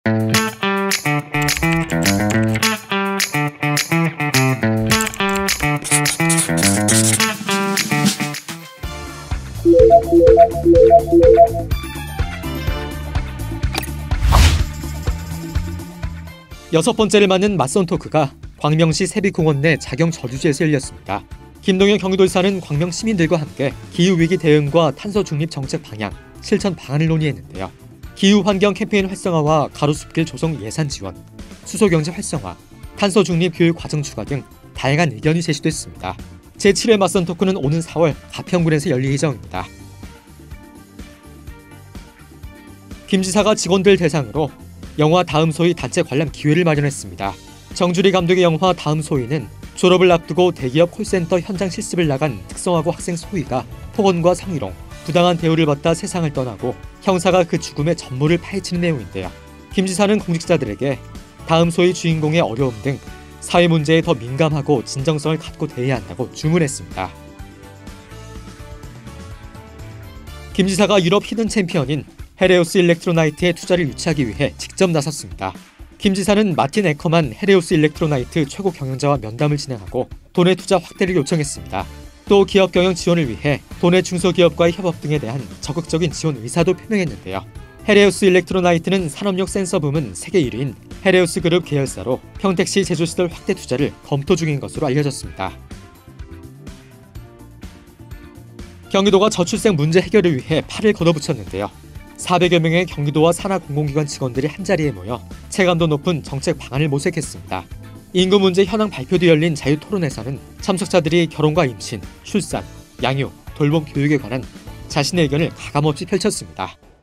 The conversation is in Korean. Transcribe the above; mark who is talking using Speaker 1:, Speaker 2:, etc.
Speaker 1: 여섯 번째를 맞는 맞선 토크가 광명시 세빛공원 내 자경 저주지에서 열렸습니다. 김동연 경기도지사는 광명 시민들과 함께 기후위기 대응과 탄소 중립 정책 방향, 실천 방안을 논의했는데요. 기후환경 캠페인 활성화와 가로수길 조성 예산 지원, 수소경제 활성화, 탄소 중립 교육 과정 추가 등 다양한 의견이 제시됐습니다. 제7회 맞선 토크는 오는 4월 가평군에서 열릴 예정입니다. 김 지사가 직원들 대상으로 영화 다음 소위 단체 관람 기회를 마련했습니다. 정주리 감독의 영화 다음 소위는 졸업을 앞두고 대기업 콜센터 현장 실습을 나간 특성화고 학생 소위가 폭언과 성희롱, 부당한 대우를 받다 세상을 떠나고 형사가 그 죽음의 전모를 파헤치는 내용인데요. 김 지사는 공직자들에게 다음 소위 주인공의 어려움 등 사회 문제에 더 민감하고 진정성을 갖고 대해야 한다고 주문했습니다. 김 지사가 유럽 히든 챔피언인 헤레우스 일렉트로나이트의 투자를 유치하기 위해 직접 나섰습니다. 김 지사는 마틴 에커만 헤레우스 일렉트로나이트 최고 경영자와 면담을 진행하고 돈의 투자 확대를 요청했습니다. 또 기업 경영 지원을 위해 도내 중소기업과의 협업 등에 대한 적극적인 지원 의사도 표명했는데요. 헤레우스 일렉트로나이트는 산업용 센서 부문 세계 1위인 헤레우스 그룹 계열사로 평택시 제조시설 확대 투자를 검토 중인 것으로 알려졌습니다. 경기도가 저출생 문제 해결을 위해 팔을 걷어붙였는데요. 400여 명의 경기도와 산하 공공기관 직원들이 한자리에 모여 체감도 높은 정책 방안을 모색했습니다. 인구 문제 현황 발표 뒤 열린 자유토론에서는 참석자들이 결혼과 임신, 출산, 양육, 돌봄 교육에 관한 자신의 의견을 가감없이 펼쳤습니다.